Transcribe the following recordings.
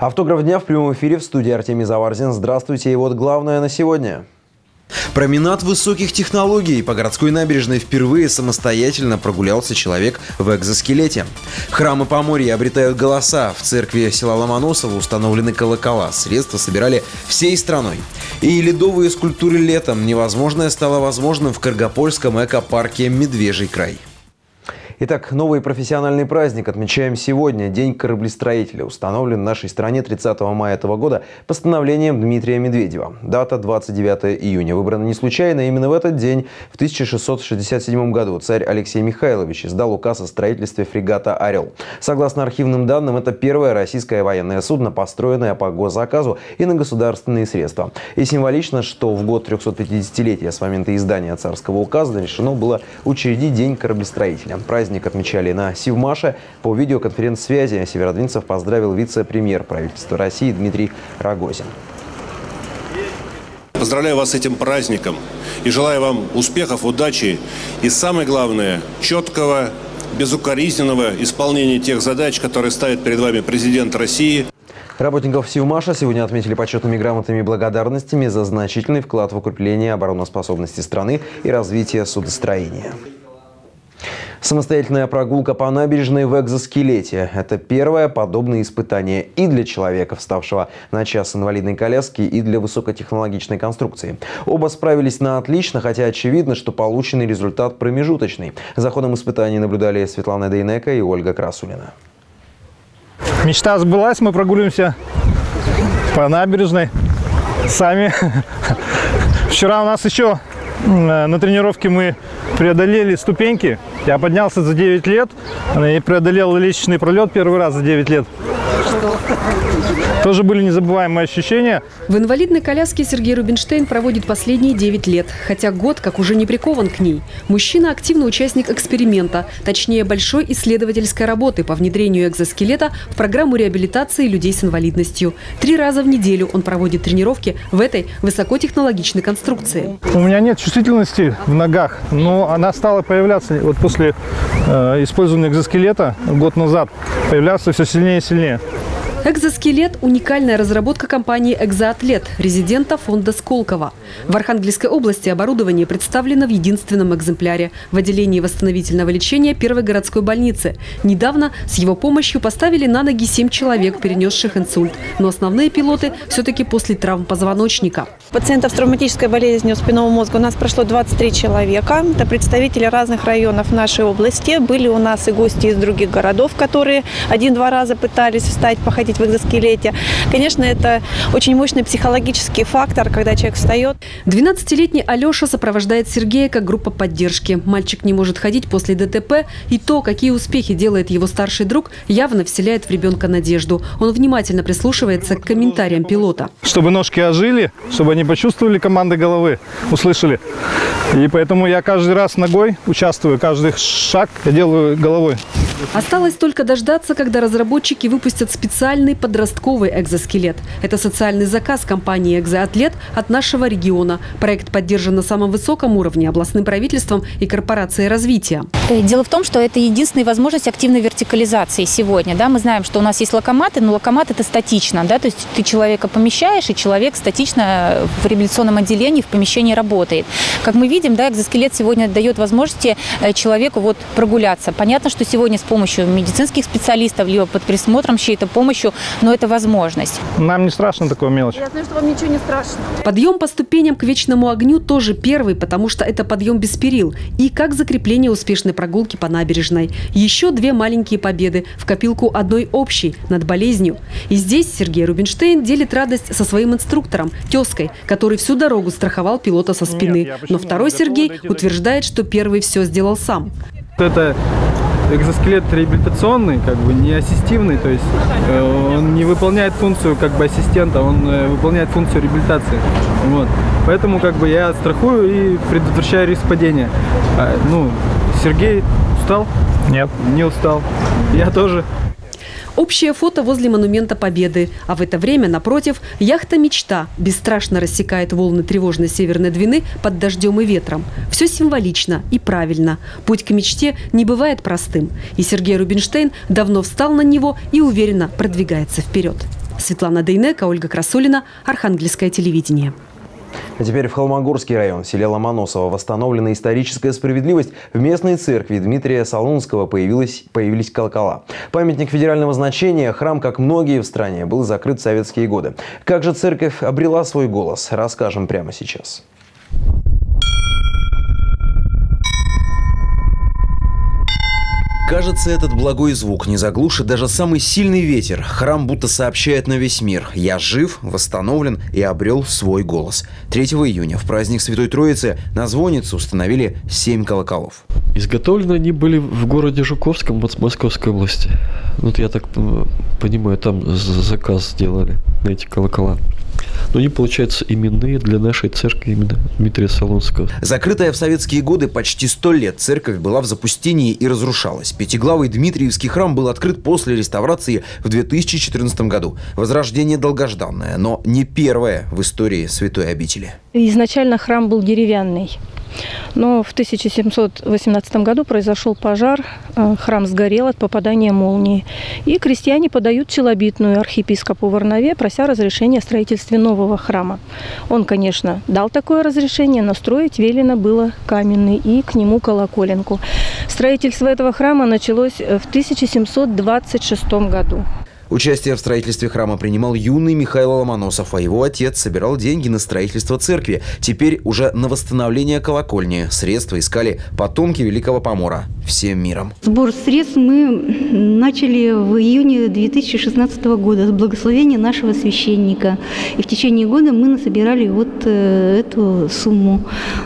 Автограф дня в прямом эфире в студии Артемий Заварзин. Здравствуйте. И вот главное на сегодня. Променад высоких технологий. По городской набережной впервые самостоятельно прогулялся человек в экзоскелете. Храмы Поморья обретают голоса. В церкви села Ломоносово установлены колокола. Средства собирали всей страной. И ледовые скульптуры летом. Невозможное стало возможным в Каргопольском экопарке «Медвежий край». Итак, новый профессиональный праздник отмечаем сегодня. День кораблестроителя установлен в нашей стране 30 мая этого года постановлением Дмитрия Медведева. Дата 29 июня выбрана не случайно. Именно в этот день, в 1667 году, царь Алексей Михайлович издал указ о строительстве фрегата «Орел». Согласно архивным данным, это первое российское военное судно, построенное по госзаказу и на государственные средства. И символично, что в год 350-летия с момента издания царского указа решено было учредить День кораблестроителя. Праздник отмечали на Севмаше. По видеоконференц-связи северодвинцев поздравил вице-премьер правительства России Дмитрий Рогозин. Поздравляю вас с этим праздником и желаю вам успехов, удачи и, самое главное, четкого, безукоризненного исполнения тех задач, которые ставит перед вами президент России. Работников Севмаша сегодня отметили почетными грамотами и благодарностями за значительный вклад в укрепление обороноспособности страны и развитие судостроения. Самостоятельная прогулка по набережной в экзоскелете – это первое подобное испытание и для человека, вставшего на час инвалидной коляски, и для высокотехнологичной конструкции. Оба справились на отлично, хотя очевидно, что полученный результат промежуточный. За ходом испытаний наблюдали Светлана Дейнека и Ольга Красулина. Мечта сбылась, мы прогуливаемся по набережной сами. Вчера у нас еще на тренировке мы преодолели ступеньки. Я поднялся за 9 лет и преодолел лестничный пролет первый раз за 9 лет. Тоже были незабываемые ощущения. В инвалидной коляске Сергей Рубинштейн проводит последние 9 лет. Хотя год как уже не прикован к ней. Мужчина – активный участник эксперимента, точнее большой исследовательской работы по внедрению экзоскелета в программу реабилитации людей с инвалидностью. 3 раза в неделю он проводит тренировки в этой высокотехнологичной конструкции. У меня нет чувствительности в ногах, но она стала появляться вот после использования экзоскелета год назад. Появляться все сильнее и сильнее. Экзоскелет – уникальная разработка компании «Экзоатлет», резидента фонда Сколково. В Архангельской области оборудование представлено в единственном экземпляре в отделении восстановительного лечения первой городской больницы. Недавно с его помощью поставили на ноги 7 человек, перенесших инсульт. Но основные пилоты все-таки после травм позвоночника. Пациентов с травматической болезнью спинного мозга у нас прошло 23 человека. Это представители разных районов нашей области. Были у нас и гости из других городов, которые 1-2 раза пытались встать, походить в экзоскелете. Конечно, это очень мощный психологический фактор, когда человек встает. 12-летний Алеша сопровождает Сергея как группа поддержки. Мальчик не может ходить после ДТП, и то, какие успехи делает его старший друг, явно вселяет в ребенка надежду. Он внимательно прислушивается к комментариям пилота. Чтобы ножки ожили, чтобы они почувствовали команды головы, услышали. И поэтому я каждый раз ногой участвую, каждый шаг я делаю головой. Осталось только дождаться, когда разработчики выпустят специальный подростковый экзоскелет. Это социальный заказ компании «Экзоатлет» от нашего региона. Проект поддержан на самом высоком уровне областным правительством и корпорацией развития. Дело в том, что это единственная возможность активной вертикализации сегодня. Да? Мы знаем, что у нас есть локоматы, но локомат – это статично. Да? То есть ты человека помещаешь, и человек статично в реабилитационном отделении в помещении работает. Как мы видим, да, экзоскелет сегодня дает возможности человеку прогуляться. Понятно, что сегодня с помощью медицинских специалистов, либо под присмотром чьей-то помощью, но это возможность. Нам не страшно такое мелочь. Я знаю, что вам ничего не страшно. Подъем по ступеням к вечному огню тоже первый, потому что это подъем без перил. И как закрепление успешной прогулки по набережной. Еще 2 маленькие победы в копилку одной общей над болезнью. И здесь Сергей Рубинштейн делит радость со своим инструктором, тезкой, который всю дорогу страховал пилота со спины. Но второй Сергей утверждает, что первый все сделал сам. Это экзоскелет реабилитационный, не ассистивный, то есть он не выполняет функцию ассистента, он выполняет функцию реабилитации. Вот. Поэтому я страхую и предотвращаю риск падения. Сергей устал? Нет. Не устал. Я тоже. Общее фото возле монумента Победы. А в это время, напротив, яхта «Мечта» бесстрашно рассекает волны тревожной Северной Двины под дождем и ветром. Все символично и правильно. Путь к мечте не бывает простым. И Сергей Рубинштейн давно встал на него и уверенно продвигается вперед. Светлана Дейнека, Ольга Красулина, Архангельское телевидение. А теперь в Холмогорский район, в селе Ломоносово, восстановлена историческая справедливость. В местной церкви Дмитрия Солунского появились колокола. Памятник федерального значения, храм, как многие в стране, был закрыт в советские годы. Как же церковь обрела свой голос, расскажем прямо сейчас. Кажется, этот благой звук не заглушит даже самый сильный ветер. Храм будто сообщает на весь мир: «Я жив, восстановлен и обрел свой голос». 3 июня в праздник Святой Троицы на звонницу установили 7 колоколов. Изготовлены они были в городе Жуковском Московской области. Вот я так понимаю, там заказ сделали на эти колокола. Но они, получается, именные для нашей церкви именно Дмитрия Солунского. Закрытая в советские годы почти 100 лет церковь была в запустении и разрушалась. Пятиглавый Дмитриевский храм был открыт после реставрации в 2014 году. Возрождение долгожданное, но не первое в истории святой обители. Изначально храм был деревянный. Но в 1718 году произошел пожар, храм сгорел от попадания молнии. И крестьяне подают челобитную архиепископу Варнаве, прося разрешения о строительстве нового храма. Он, конечно, дал такое разрешение, но строить велено было каменный и к нему колоколенку. Строительство этого храма началось в 1726 году. Участие в строительстве храма принимал юный Михаил Ломоносов, а его отец собирал деньги на строительство церкви. Теперь уже на восстановление колокольни средства искали потомки Великого Помора всем миром. Сбор средств мы начали в июне 2016 года с благословения нашего священника. И в течение года мы насобирали вот эту сумму.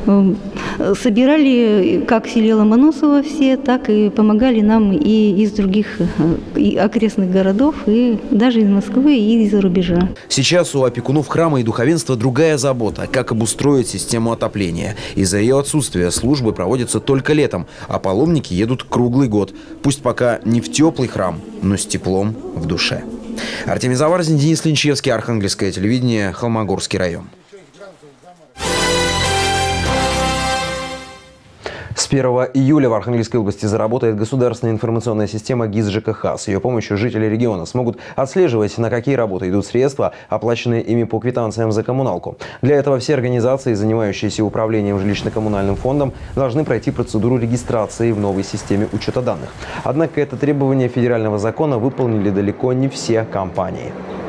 Собирали как в селе Ломоносово все, так и помогали нам и из других и окрестных городов, и даже из Москвы, и из-за рубежа. Сейчас у опекунов храма и духовенства другая забота – как обустроить систему отопления. Из-за ее отсутствия службы проводятся только летом, а паломники едут круглый год. Пусть пока не в теплый храм, но с теплом в душе. Артемий Заварзин, Денис Линчевский, Архангельское телевидение, Холмогорский район. С 1 июля в Архангельской области заработает государственная информационная система ГИС ЖКХ. С ее помощью жители региона смогут отслеживать, на какие работы идут средства, оплаченные ими по квитанциям за коммуналку. Для этого все организации, занимающиеся управлением жилищно-коммунальным фондом, должны пройти процедуру регистрации в новой системе учета данных. Однако это требование федерального закона выполнили далеко не все компании.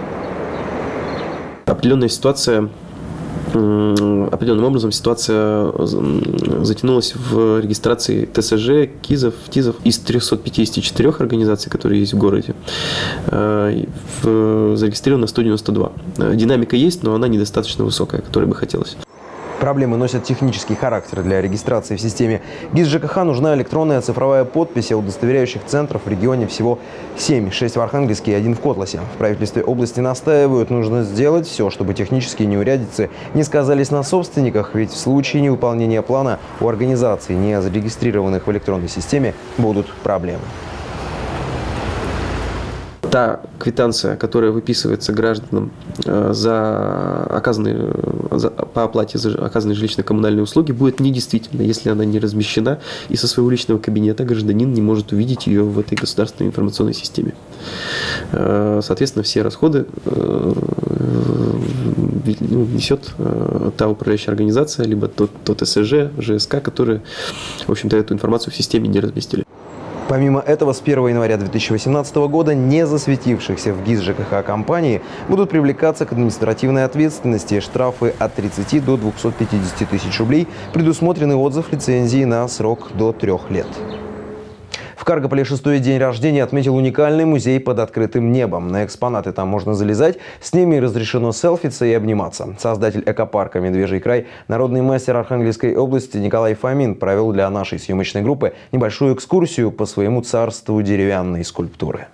Определенным образом ситуация затянулась в регистрации ТСЖ, КИЗов, ТИЗов. Из 354 организаций, которые есть в городе, зарегистрировано 192. Динамика есть, но она недостаточно высокая, которой бы хотелось. Проблемы носят технический характер. Для регистрации в системе ГИС ЖКХ нужна электронная цифровая подпись, а удостоверяющих центров в регионе всего 7, 6 в Архангельске и 1 в Котласе. В правительстве области настаивают, нужно сделать все, чтобы технические неурядицы не сказались на собственниках, ведь в случае невыполнения плана у организаций, не зарегистрированных в электронной системе, будут проблемы. Та квитанция, которая выписывается гражданам по оплате за оказанные жилищно-коммунальные услуги, будет недействительна, если она не размещена, и со своего личного кабинета гражданин не может увидеть ее в этой государственной информационной системе. Соответственно, все расходы несет та управляющая организация, либо тот ТСЖ, ЖСК, которые, в общем-то, эту информацию в системе не разместили. Помимо этого, с 1 января 2018 года не засветившихся в ГИС ЖКХ компании будут привлекаться к административной ответственности. Штрафы от 30 до 250 тысяч рублей, предусмотренный отзыв лицензии на срок до 3 лет. В Каргополе 6-й день рождения отметил уникальный музей под открытым небом. На экспонаты там можно залезать, с ними разрешено селфиться и обниматься. Создатель экопарка «Медвежий край», народный мастер Архангельской области Николай Фомин провел для нашей съемочной группы небольшую экскурсию по своему царству деревянной скульптуры.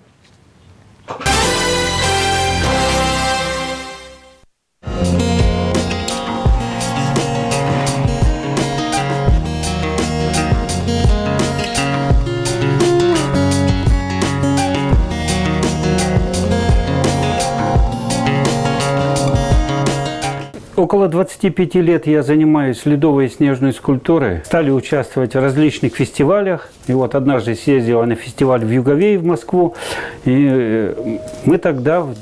Около 25 лет я занимаюсь ледовой и снежной скульптурой. Стали участвовать в различных фестивалях. И вот однажды съездила на фестиваль в Юговее в Москву. И мы тогда в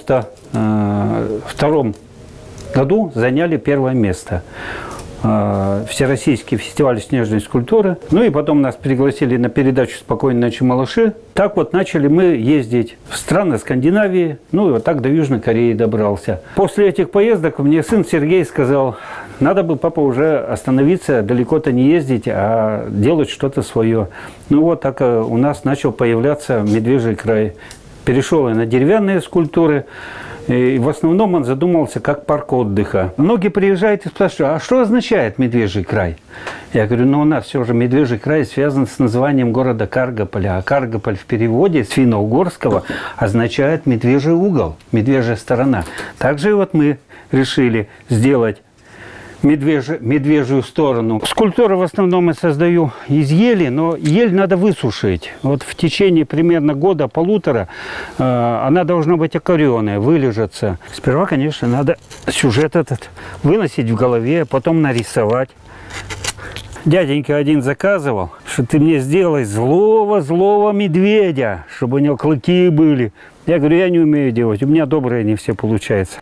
92 году заняли первое место. Всероссийский фестиваль снежной скульптуры. Ну и потом нас пригласили на передачу «Спокойной ночи, малыши». Так вот начали мы ездить в страны Скандинавии, ну и вот так до Южной Кореи добрался. После этих поездок мне сын Сергей сказал, надо бы, папа, уже остановиться, далеко-то не ездить, а делать что-то свое. Ну вот так у нас начал появляться Медвежий край. Перешел я на деревянные скульптуры. И в основном он задумался как парк отдыха. Многие приезжают и спрашивают, а что означает Медвежий край? Я говорю, ну у нас все же Медвежий край связан с названием города Каргополя. А Каргополь в переводе с финно-угорского означает медвежий угол, медвежья сторона. Также вот мы решили сделать медвежью сторону. Скульптуру в основном я создаю из ели, но ель надо высушить. Вот в течение примерно года-полутора она должна быть окоренная, вылежаться. Сперва, конечно, надо сюжет этот выносить в голове, потом нарисовать. Дяденька один заказывал, что ты мне сделай злого медведя, чтобы у него клыки были. Я говорю, я не умею делать, у меня добрые не все получается.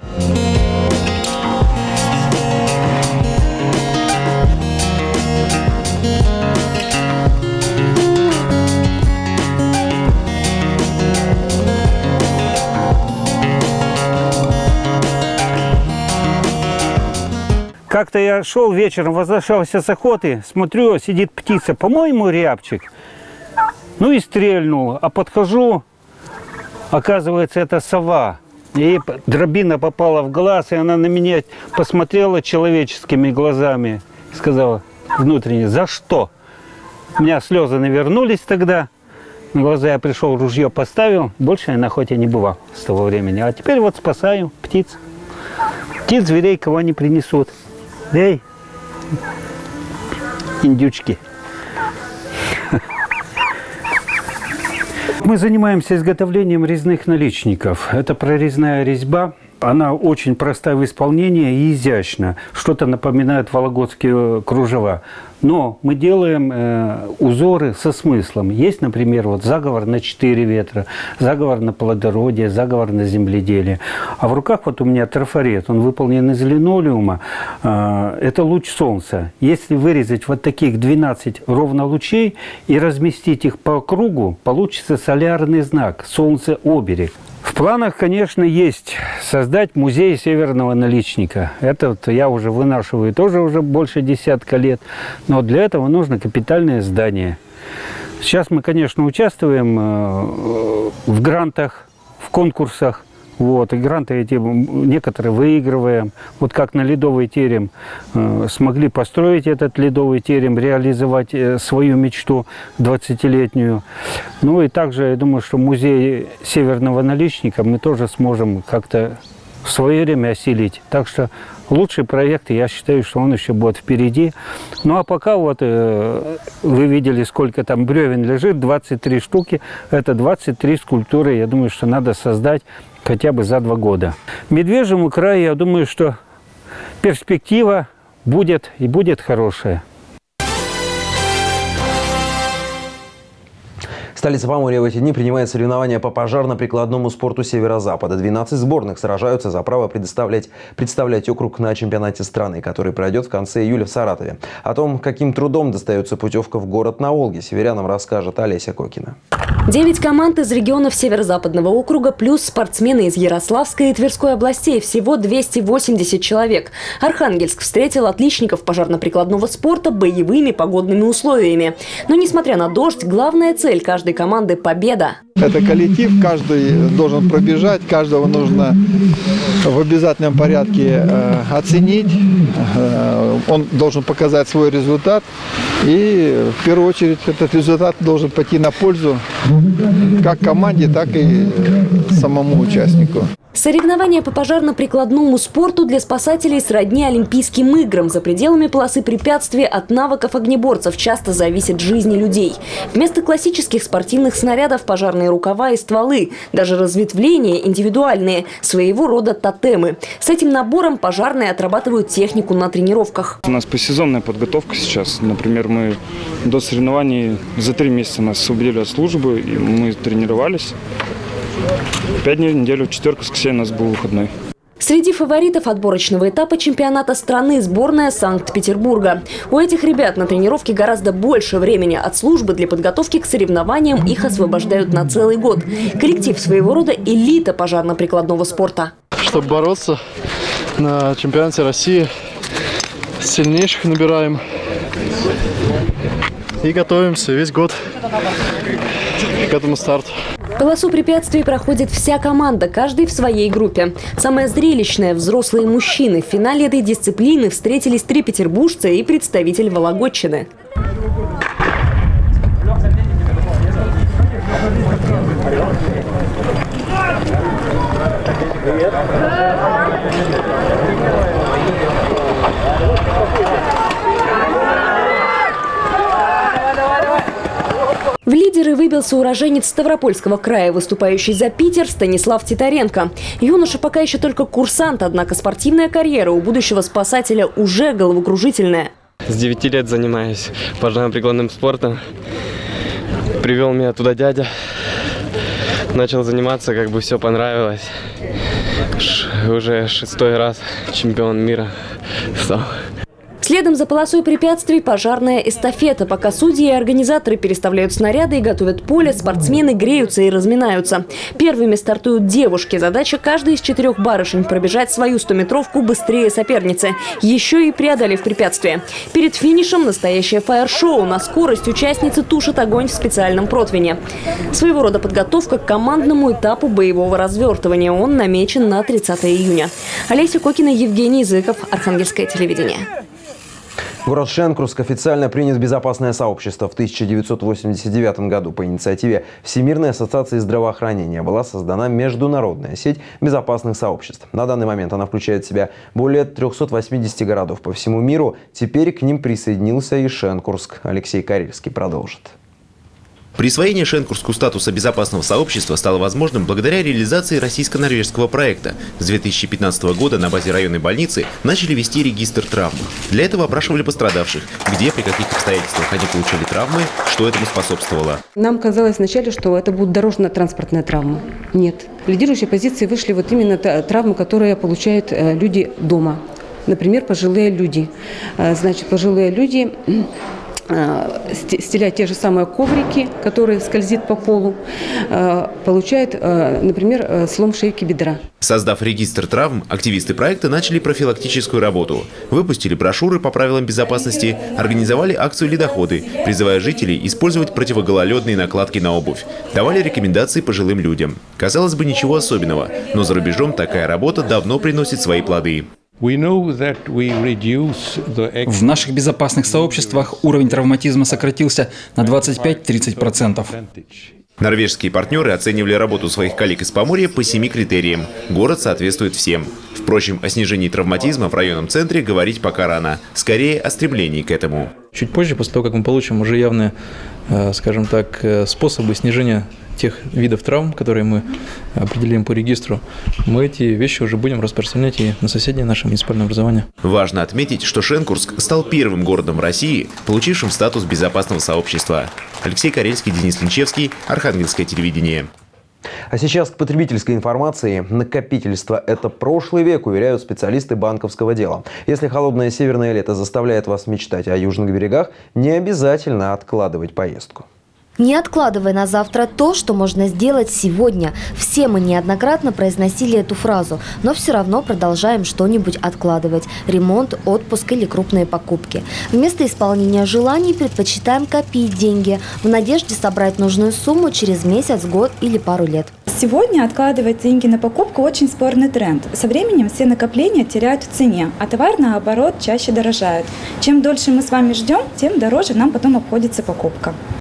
Как-то я шел вечером, возвращался с охоты, смотрю, сидит птица, по-моему, рябчик. Ну и стрельнул, а подхожу, оказывается, это сова. Ей дробина попала в глаз, и она на меня посмотрела человеческими глазами. Сказала внутренне, за что? У меня слезы навернулись тогда. На глаза я пришел, ружье поставил. Больше я на охоте не бывал с того времени. А теперь вот спасаю птиц. Птиц, зверей, кого не принесут. Эй, индючки. Мы занимаемся изготовлением резных наличников. Это прорезная резьба. Она очень простая в исполнении и изящна. Что-то напоминает вологодские кружева. Но мы делаем узоры со смыслом. Есть, например, вот заговор на 4 ветра, заговор на плодородие, заговор на земледелие. А в руках вот у меня трафарет. Он выполнен из линолеума. Это луч солнца. Если вырезать вот таких 12 ровно лучей и разместить их по кругу, получится солярный знак «Солнце-оберег». В планах, конечно, есть создать музей северного наличника. Это вот я уже вынашиваю тоже уже больше десятка лет. Но для этого нужно капитальное здание. Сейчас мы, конечно, участвуем в грантах, в конкурсах. Вот, и гранты эти некоторые выигрываем. Вот как на ледовый терем смогли построить этот ледовый терем, реализовать свою мечту 20-летнюю. Ну и также, я думаю, что музей северного наличника мы тоже сможем как-то в свое время осилить. Так что лучший проект, я считаю, что он еще будет впереди. Ну а пока вот вы видели, сколько там бревен лежит, 23 штуки. Это 23 скульптуры, я думаю, что надо создать хотя бы за 2 года. Медвежьему краю, я думаю, что перспектива будет и будет хорошая. Столица Поморья в эти дни принимает соревнования по пожарно-прикладному спорту Северо-Запада. 12 сборных сражаются за право представлять округ на чемпионате страны, который пройдет в конце июля в Саратове. О том, каким трудом достается путевка в город на Волге, северянам расскажет Олеся Кокина. 9 команд из регионов Северо-Западного округа плюс спортсмены из Ярославской и Тверской областей. Всего 280 человек. Архангельск встретил отличников пожарно-прикладного спорта боевыми погодными условиями. Но несмотря на дождь, главная цель каждой команды – победа. Это коллектив, каждый должен пробежать, каждого нужно в обязательном порядке оценить. Он должен показать свой результат. И в первую очередь этот результат должен пойти на пользу как команде, так и самому участнику. Соревнования по пожарно-прикладному спорту для спасателей сродни Олимпийским играм. За пределами полосы препятствий от навыков огнеборцев часто зависит жизни людей. Вместо классических спортивных снарядов пожарные ударные рукава и стволы, даже разветвления индивидуальные, своего рода тотемы. С этим набором пожарные отрабатывают технику на тренировках. У нас посезонная подготовка сейчас. Например, мы до соревнований за 3 месяца нас освободили от службы, и мы тренировались. 5 дней в неделю, четверг, воскресенье у нас был выходной. Среди фаворитов отборочного этапа чемпионата страны сборная Санкт-Петербурга. У этих ребят на тренировке гораздо больше времени. От службы для подготовки к соревнованиям их освобождают на целый год. Коллектив своего рода элита пожарно-прикладного спорта. Чтобы бороться на чемпионате России, сильнейших набираем и готовимся весь год к этому старту. Полосу препятствий проходит вся команда, каждый в своей группе. Самое зрелищное – взрослые мужчины. В финале этой дисциплины встретились 3 петербуржца и представитель Вологодчины. В лидеры выбился уроженец Ставропольского края, выступающий за Питер Станислав Титаренко. Юноша пока еще только курсант, однако спортивная карьера у будущего спасателя уже головокружительная. С 9 лет занимаюсь пожарно-прикладным спортом. Привел меня туда дядя. Начал заниматься, как бы все понравилось. Уже 6-й раз чемпион мира стал. Следом за полосой препятствий пожарная эстафета. Пока судьи и организаторы переставляют снаряды и готовят поле, спортсмены греются и разминаются. Первыми стартуют девушки. Задача каждой из 4 барышень – пробежать свою 100-метровку быстрее соперницы, еще и преодолев препятствие. Перед финишем настоящее фаер-шоу. На скорость участницы тушат огонь в специальном противне. Своего рода подготовка к командному этапу боевого развертывания. Он намечен на 30 июня. Олеся Кокина, Евгений Языков, Архангельское телевидение. Город Шенкурск официально принят в безопасное сообщество. В 1989 году по инициативе Всемирной ассоциации здравоохранения была создана международная сеть безопасных сообществ. На данный момент она включает в себя более 380 городов по всему миру. Теперь к ним присоединился и Шенкурск. Алексей Карельский продолжит. Присвоение Шенкурску статуса безопасного сообщества стало возможным благодаря реализации российско-норвежского проекта. С 2015 года на базе районной больницы начали вести регистр травм. Для этого опрашивали пострадавших, где, при каких обстоятельствах они получили травмы, что этому способствовало. Нам казалось вначале, что это будут дорожно-транспортные травмы. Нет. Лидирующие позиции вышли вот именно травмы, которые получают люди дома. Например, пожилые люди. Значит, пожилые люди стеляют те же самые коврики, которые скользят по полу, получают, например, слом шейки бедра. Создав регистр травм, активисты проекта начали профилактическую работу. Выпустили брошюры по правилам безопасности, организовали акцию «Ледоходы», призывая жителей использовать противогололедные накладки на обувь. Давали рекомендации пожилым людям. Казалось бы, ничего особенного, но за рубежом такая работа давно приносит свои плоды. В наших безопасных сообществах уровень травматизма сократился на 25-30%. Норвежские партнеры оценивали работу своих коллег из Поморья по 7 критериям. Город соответствует всем. Впрочем, о снижении травматизма в районном центре говорить пока рано. Скорее, о стремлении к этому. Чуть позже, после того, как мы получим уже явные, скажем так, способы снижения тех видов травм, которые мы определим по регистру, мы эти вещи уже будем распространять и на соседние наши муниципальные образования. Важно отметить, что Шенкурск стал первым городом России, получившим статус безопасного сообщества. Алексей Карельский, Денис Линчевский, Архангельское телевидение. А сейчас к потребительской информации. Накопительство – это прошлый век, уверяют специалисты банковского дела. Если холодное северное лето заставляет вас мечтать о южных берегах, не обязательно откладывать поездку. Не откладывай на завтра то, что можно сделать сегодня. Все мы неоднократно произносили эту фразу, но все равно продолжаем что-нибудь откладывать. Ремонт, отпуск или крупные покупки. Вместо исполнения желаний предпочитаем копить деньги в надежде собрать нужную сумму через месяц, год или пару лет. Сегодня откладывать деньги на покупку очень спорный тренд. Со временем все накопления теряют в цене, а товар, наоборот, чаще дорожает. Чем дольше мы с вами ждем, тем дороже нам потом обходится покупка.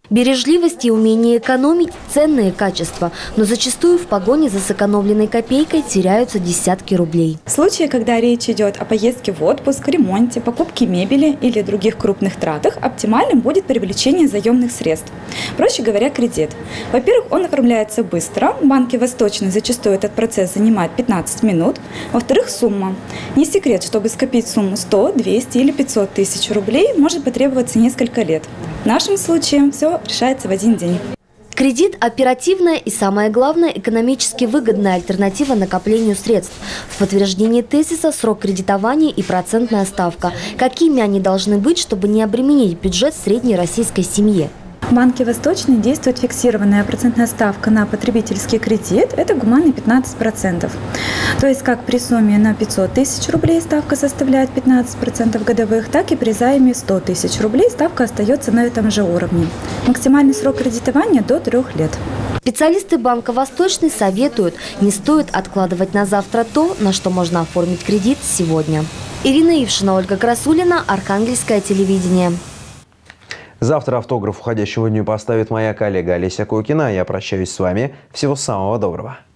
Бережливость и умение экономить – ценные качества, но зачастую в погоне за сэкономленной копейкой теряются десятки рублей. В случае, когда речь идет о поездке в отпуск, ремонте, покупке мебели или других крупных тратах, оптимальным будет привлечение заемных средств. Проще говоря, кредит. Во-первых, он оформляется быстро. В банке «Восточный» зачастую этот процесс занимает 15 минут. Во-вторых, сумма. Не секрет, чтобы скопить сумму 100, 200 или 500 тысяч рублей, может потребоваться несколько лет. В нашем случае все решается в один день. Кредит – оперативная и, самое главное, экономически выгодная альтернатива накоплению средств. В подтверждении тезиса срок кредитования и процентная ставка. Какими они должны быть, чтобы не обременить бюджет средней российской семьи? В банке «Восточный» действует фиксированная процентная ставка на потребительский кредит. Это гуманные 15%. То есть как при сумме на 500 тысяч рублей ставка составляет 15% годовых, так и при займе 100 тысяч рублей ставка остается на этом же уровне. Максимальный срок кредитования до 3 лет. Специалисты банка «Восточный» советуют, не стоит откладывать на завтра то, на что можно оформить кредит сегодня. Ирина Ившина, Ольга Красулина, Архангельское телевидение. Завтра автограф уходящему дню поставит моя коллега Олеся Кокина. Я прощаюсь с вами. Всего самого доброго.